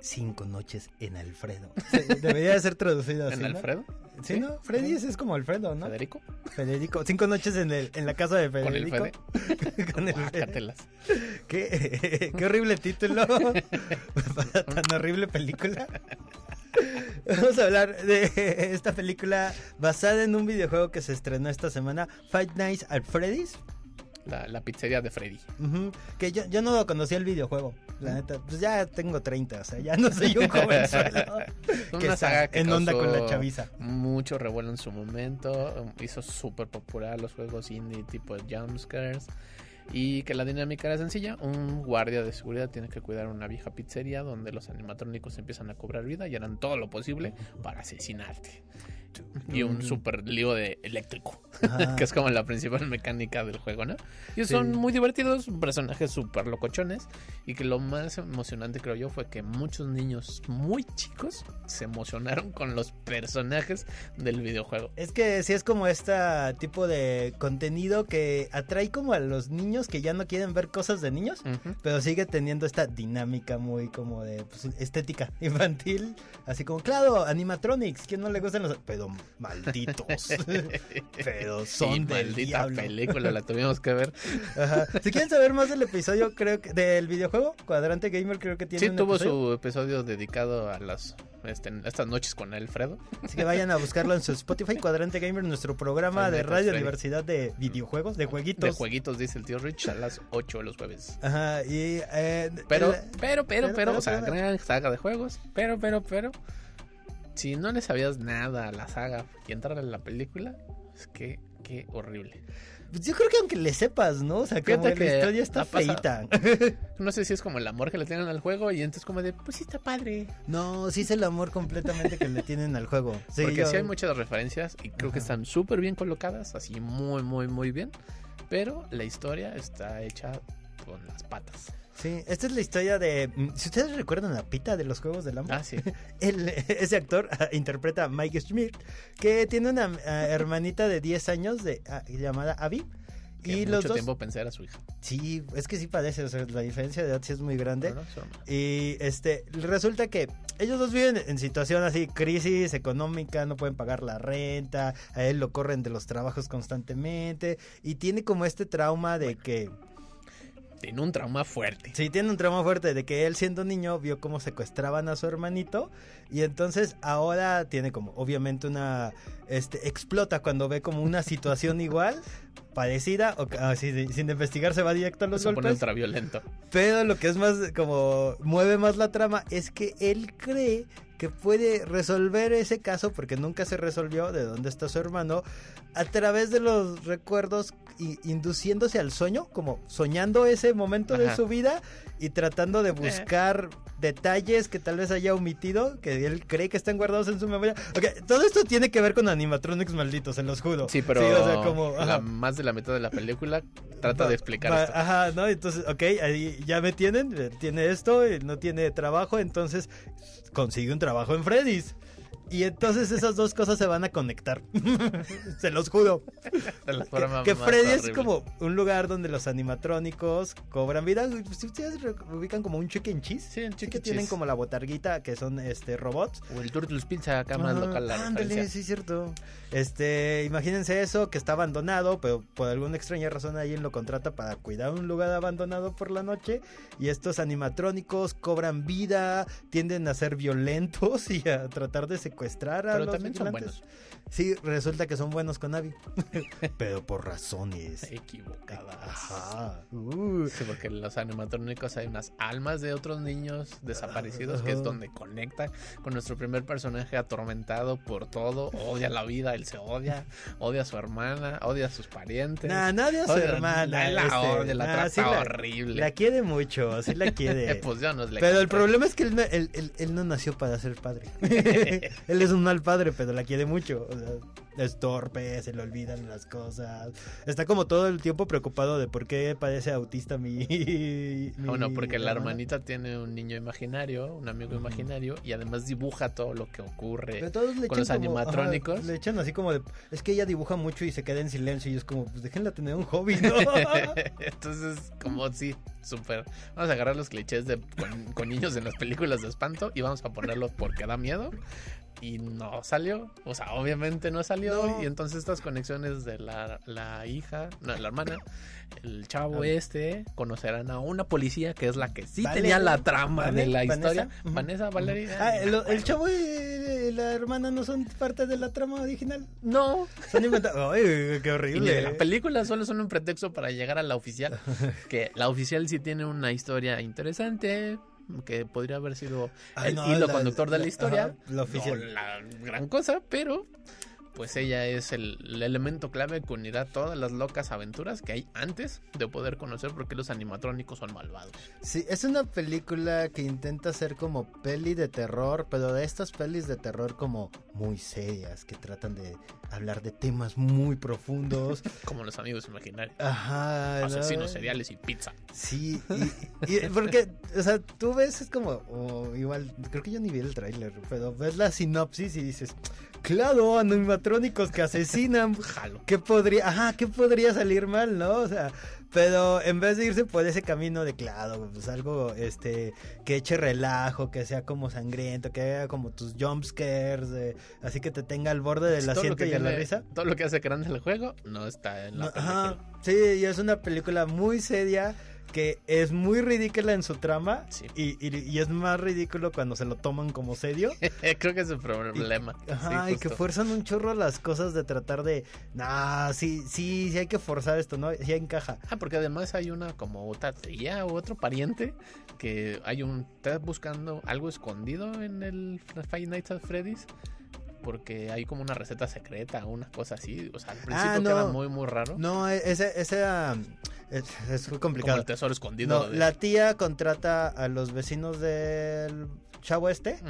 5 noches en Alfredo. Debería de ser traducido así, ¿En Alfredo? ¿no? Sí, ¿no? Freddy es como Alfredo, ¿no? ¿Federico? 5 noches en la casa de Federico. ¿Con el Fede? Con el Fede. Guácatelas. Qué horrible título. Para tan horrible película. Vamos a hablar de esta película basada en un videojuego que se estrenó esta semana, Five Nights at Freddy's. La pizzería de Freddy. Que yo no conocía el videojuego, la neta. Pues ya tengo 30, o sea, ya no soy un jovenzuelo que Una saga está que en onda con la causó chaviza. mucho revuelo en su momento. Hizo súper popular los juegos indie tipo jumpscares. Y que la dinámica era sencilla. Un guardia de seguridad tiene que cuidar una vieja pizzería donde los animatrónicos empiezan a cobrar vida y harán todo lo posible para asesinarte. Y un super lío de eléctrico, que es como la principal mecánica del juego, ¿no? Y son muy divertidos, personajes súper locochones. Y que lo más emocionante, creo yo, fue que muchos niños muy chicos se emocionaron con los personajes del videojuego. Es que sí es como este tipo de contenido que atrae como a los niños que ya no quieren ver cosas de niños, pero sigue teniendo esta dinámica muy como de pues, estética infantil. Así como, claro, animatronics, ¿quién no le gustan los...? Pero malditos. Pero son del maldita diablo. Película, la tuvimos que ver. Ajá. Si quieren saber más del episodio, creo que del videojuego, Cuadrante Gamer creo que tiene Sí, un tuvo episodio. su episodio dedicado a las estas noches con Alfredo. Así que vayan a buscarlo en su Spotify, Cuadrante Gamer, nuestro programa de Radio Universidad de videojuegos, de jueguitos. De jueguitos, dice el tío Rich, a las 8 los jueves. Ajá, y... Pero, o sea, gran saga de juegos, pero, si no le sabías nada a la saga y entrar en la película, es que qué horrible. Pues yo creo que aunque le sepas, ¿no? O sea, como que la historia está feita. No sé si es como el amor que le tienen al juego y entonces como de, pues sí está padre. No, sí es el amor completamente que le tienen al juego. Sí, porque sí hay muchas referencias y creo que están súper bien colocadas, así muy bien. Pero la historia está hecha con las patas. Sí, esta es la historia de... Si ustedes recuerdan a Pita de los Juegos del Hambre. Ah, sí. Ese actor interpreta a Mike Schmidt, que tiene una hermanita de 10 años llamada Abby. Que y mucho tiempo pensé era su hija. Sí, es que sí parece, o sea, la diferencia de edad sí es muy grande. No, y resulta que ellos dos viven en situación así, crisis económica, no pueden pagar la renta, a él lo corren de los trabajos constantemente, y tiene como este trauma de que... Tiene un trauma fuerte. Sí, tiene un trauma fuerte de que él siendo niño vio cómo secuestraban a su hermanito y entonces ahora tiene como obviamente una explota cuando ve como una situación igual, parecida o sin investigar se va directo a los golpes. Se pone ultraviolento. Pero lo que es más como mueve más la trama es que él cree que puede resolver ese caso porque nunca se resolvió de dónde está su hermano a través de los recuerdos induciéndose al sueño, como soñando ese momento de su vida y tratando de buscar detalles que tal vez haya omitido, que él cree que están guardados en su memoria. Okay, todo esto tiene que ver con animatronics malditos, se los juro. Sí, pero sí, o sea, como, más de la mitad de la película trata de explicar esto. Ajá, ¿no? Entonces, ahí ya me tiene esto, no tiene trabajo, entonces consigue un trabajo en Freddy's. Y entonces esas dos cosas se van a conectar. Se los juro. Que Freddy es como un lugar donde los animatrónicos cobran vida. Si ustedes ubican como un chicken cheese. Sí, un chicken que tienen como la botarguita, que son robots. O el Turtles Pizza, acá más local la ándale, sí, cierto. Imagínense eso, que está abandonado, pero por alguna extraña razón alguien lo contrata para cuidar un lugar abandonado por la noche. Y estos animatrónicos cobran vida, tienden a ser violentos y a tratar de secuestrar a pero los también vigilantes. son buenos. Sí, resulta que son buenos con Abby. Pero por razones equivocadas. Ajá. Sí, porque en los animatrónicos hay unas almas de otros niños desaparecidos, que es donde conecta con nuestro primer personaje atormentado por todo. Odia la vida, él se odia a su hermana, odia a sus parientes. Nadie a su hermana. La odia, la trata sí horrible. La quiere mucho, sí la quiere. Pues yo no le pero el problema es que él no nació para ser padre. Él es un mal padre, pero la quiere mucho. O sea, es torpe, se le olvidan las cosas. Está como todo el tiempo preocupado de por qué parece autista Bueno, porque la hermanita tiene un niño imaginario, un amigo imaginario, y además dibuja todo lo que ocurre con los animatrónicos. Le echan así como de, es que ella dibuja mucho y se queda en silencio y es como, pues déjenla tener un hobby, ¿no? Entonces, como sí, súper. Vamos a agarrar los clichés con niños en las películas de espanto y vamos a ponerlos porque da miedo. Y no salió, o sea, obviamente no salió. No. Y entonces estas conexiones de la hija, no, la hermana, el chavo conocerán a una policía que es la que sí tenía la trama de la historia. Vanessa, Valeria. El chavo y la hermana no son parte de la trama original. No. Son inventados. Ay, qué horrible. Y de la película solo son un pretexto para llegar a la oficial. Que la oficial sí tiene una historia interesante, que podría haber sido el hilo conductor de la historia. La oficial. No la gran cosa, pero pues ella es el elemento clave que unirá todas las locas aventuras que hay antes de poder conocer por qué los animatrónicos son malvados. Sí, es una película que intenta ser como peli de terror, pero de estas pelis de terror como muy serias, que tratan de hablar de temas muy profundos. Como los amigos imaginarios. Ajá. Asesinos seriales y pizza. Sí, y porque, o sea, tú ves, es como, igual, creo que yo ni vi el tráiler, pero ves la sinopsis y dices, claro, animatrónicos que asesinan. ¿Qué podría salir mal, no? O sea, pero en vez de irse por ese camino de claro, pues algo que eche relajo, que sea como sangriento, que haga como tus jump scares, así que te tenga al borde del asiento y a la risa. Todo lo que hace grande el juego no está en la película. Sí, y es una película muy seria, que es muy ridícula en su trama, sí. y es más ridículo cuando se lo toman como serio. Creo que es el problema. Y que fuerzan un chorro las cosas de tratar de, sí hay que forzar esto, ¿no? Sí encaja. Porque además hay una como tía o otro pariente que está buscando algo escondido en el Five Nights at Freddy's. Porque hay como una receta secreta, una cosa así. O sea, al principio queda muy, muy raro. No, ese es muy complicado. Como el tesoro escondido. No, la tía contrata a los vecinos del chavo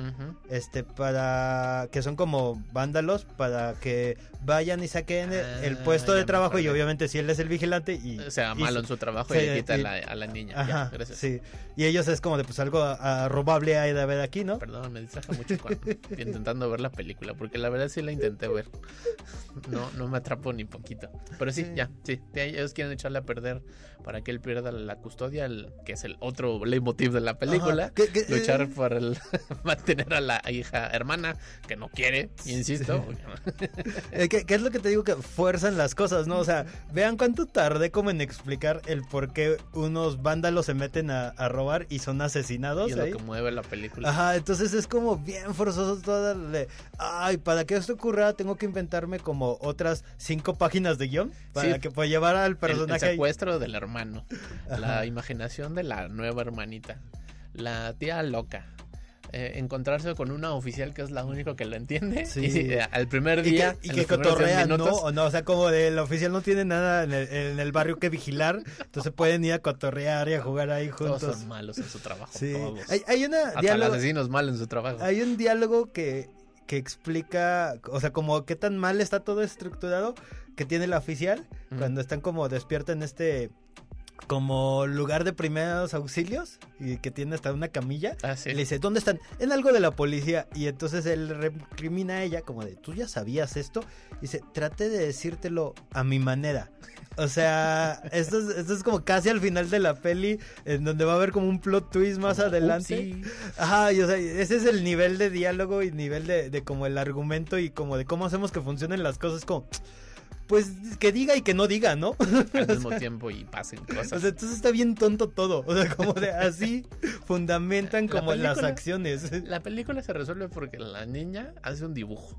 para que son como vándalos, para que vayan y saquen el puesto de trabajo, y obviamente si él es el vigilante y sea malo en su trabajo y le quita a la niña. Ajá, ya, gracias. Sí. Y ellos es como de pues algo robable hay de haber aquí, ¿no? Perdón, me distraje mucho intentando ver la película, porque la verdad sí la intenté ver. No me atrapo ni poquito. Pero sí. Ellos quieren echarle a perder para que él pierda la custodia, que es el otro leitmotiv de la película. Luchar por mantener a la hija hermana, que no quiere, insisto. ¿Qué es lo que te digo? Que fuerzan las cosas, ¿no? O sea, vean cuánto tardé como en explicar el por qué unos vándalos se meten a robar y son asesinados. Y es lo que mueve la película. Ajá, entonces es como bien forzoso todo para que esto ocurra tengo que inventarme como otras 5 páginas de guión para que pueda llevar al personaje. El secuestro del hermano, la imaginación de la nueva hermanita, la tía loca, encontrarse con una oficial que es la única que lo entiende, y al primer día y que cotorrea, ¿no? O sea, como de la oficial no tiene nada en el barrio que vigilar, entonces pueden ir a cotorrear y a jugar ahí juntos. Todos son malos en su trabajo. Sí. Todos. Hay hasta el asesino es malo en su trabajo. Hay un diálogo que explica, o sea, como qué tan mal está todo estructurado que tiene la oficial cuando están como despierta en como lugar de primeros auxilios, y que tiene hasta una camilla. Sí. Le dice, ¿dónde están? En algo de la policía. Y entonces él recrimina a ella como de, ¿tú ya sabías esto? Y dice, traté de decírtelo a mi manera. O sea, esto es como casi al final de la peli, en donde va a haber como un plot twist más adelante. Ajá, y o sea, ese es el nivel de diálogo y nivel de como el argumento y como de cómo hacemos que funcionen las cosas, como pues que diga y que no diga, ¿no? Al mismo tiempo y pasen cosas. O sea, entonces está bien tonto todo. O sea, como de así fundamentan como las acciones. La película se resuelve porque la niña hace un dibujo.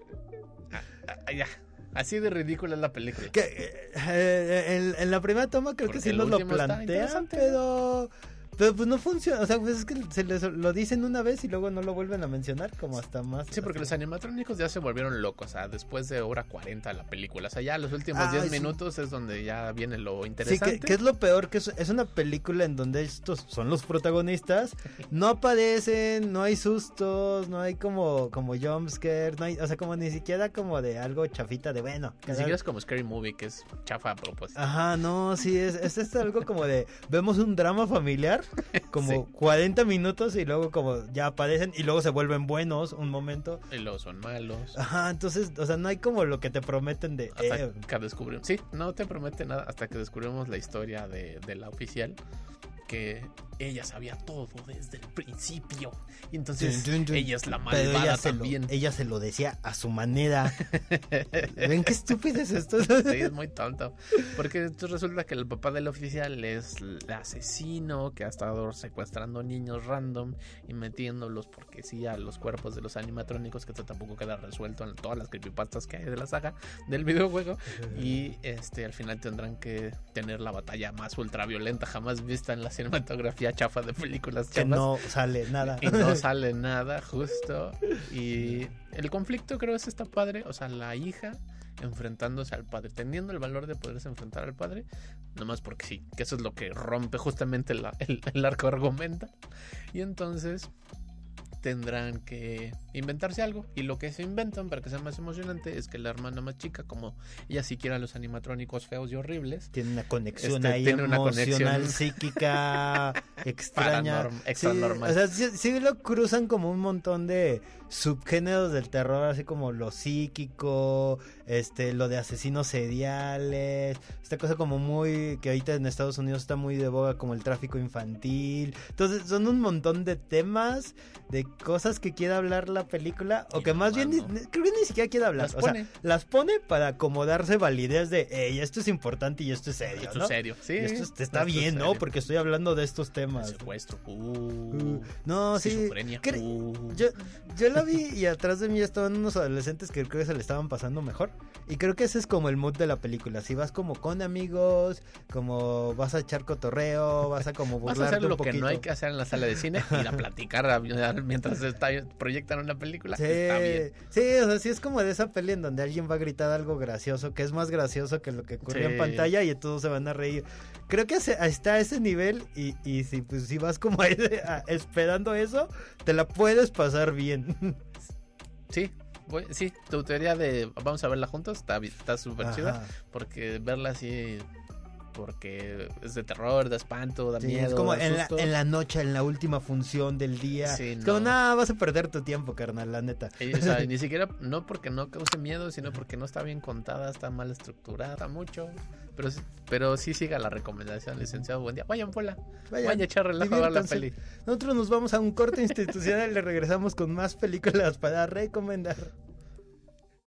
Ya. Así de ridícula es la película. Que en la primera toma creo que sí nos lo plantean, pero Pero pues no funciona, o sea, pues es que se les lo dicen una vez y luego no lo vuelven a mencionar, como hasta más. Sí, porque los animatrónicos ya se volvieron locos, o sea, después de hora 40 de la película, o sea, ya los últimos 10 minutos es donde ya viene lo interesante. Sí, que es lo peor, que es una película en donde estos son los protagonistas, no aparecen, no hay sustos, no hay como jumpscare, no hay, o sea, como ni siquiera como de algo chafita de bueno. Ni siquiera es como Scary Movie, que es chafa a propósito. Ajá, no, sí, es algo como de, vemos un drama familiar, como 40 minutos y luego como ya aparecen y luego se vuelven buenos un momento. Y luego son malos. Ajá, entonces, o sea, no hay como lo que te prometen de... Hasta que descubrimos, sí, no te promete nada hasta que descubrimos la historia de la oficial, que ella sabía todo desde el principio. Y entonces ella es la malvada también. Ella se lo decía a su manera. ¿Ven qué estúpido es esto? Sí, es muy tonto. Porque entonces resulta que el papá del oficial es el asesino que ha estado secuestrando niños random y metiéndolos porque sí a los cuerpos de los animatrónicos, que esto tampoco queda resuelto en todas las creepypastas que hay de la saga del videojuego. Y al final tendrán que tener la batalla más ultraviolenta jamás vista en la cinematografía chafa de películas chafas. Que no sale nada. Y no sale nada, justo. Y el conflicto creo que está padre. O sea, la hija enfrentándose al padre, teniendo el valor de poderse enfrentar al padre, nomás porque sí, que eso es lo que rompe justamente el arco argumental. Y entonces tendrán que inventarse algo, y lo que se inventan para que sea más emocionante es que la hermana más chica, como ella sí quiere a los animatrónicos feos y horribles, tiene una conexión ahí tiene emocional, una psíquica extraña, extra normal. O sea, sí lo cruzan como un montón de subgéneros del terror, así como lo psíquico, lo de asesinos seriales, esta cosa como muy, que ahorita en Estados Unidos está muy de boga, como el tráfico infantil. Entonces son un montón de temas, de cosas que quiere hablar la película, o que más bien creo que ni siquiera quiere hablar, las pone para acomodarse validez de, hey, esto es importante y esto es serio, esto ¿no? es serio, sí. Y esto está bien, ¿no? Porque estoy hablando de estos temas. El secuestro, no, sí. Yo la vi y atrás de mí estaban unos adolescentes que creo que se le estaban pasando mejor. Y creo que ese es como el mood de la película. Si vas como con amigos, como vas a echar cotorreo, vas a como burlarte un poquito. Vas a hacer lo que no hay que hacer en la sala de cine, ir a platicar mientras proyectan una película. Sí, está bien. Sí, o sea, sí es como de esa peli en donde alguien va a gritar algo gracioso, que es más gracioso que lo que ocurre en pantalla, y todos se van a reír. Creo que está a ese nivel, y si vas como ahí esperando eso, te la puedes pasar bien. Sí, sí, tu teoría de vamos a verla juntos está súper chida, porque verla así, porque es de terror, de espanto, da miedo. Es como en la noche, en la última función del día. Sí, es como, vas a perder tu tiempo, carnal, la neta. O sea, ni siquiera, no porque no cause miedo, sino porque no está bien contada, está mal estructurada, mucho. Pero sí siga la recomendación, licenciado. Buen día. Vayan a echar relajo a ver la peli. Nosotros nos vamos a un corte institucional y le regresamos con más películas para recomendar.